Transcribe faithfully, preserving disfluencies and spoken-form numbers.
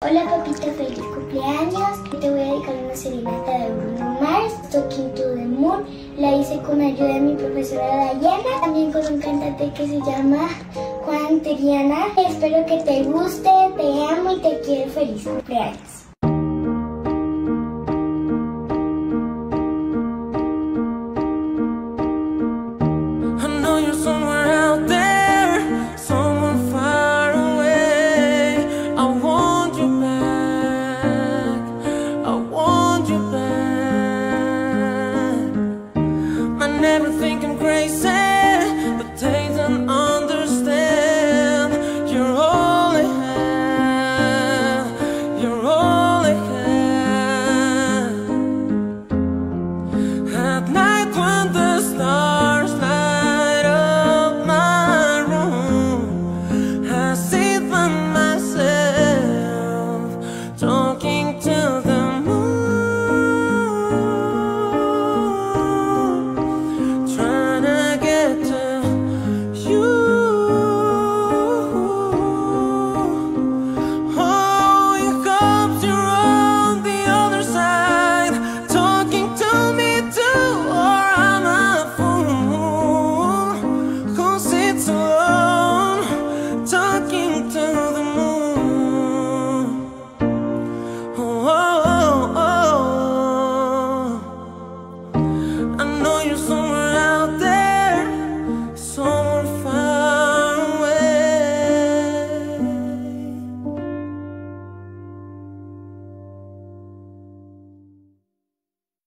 Hola papito, feliz cumpleaños. Te voy a dedicar una serenata de Bruno Mars, Talking to the Moon. La hice con ayuda de mi profesora Dayana, también con un cantante que se llama Juan Teriana. Espero que te guste, te amo y te quiero. Feliz cumpleaños.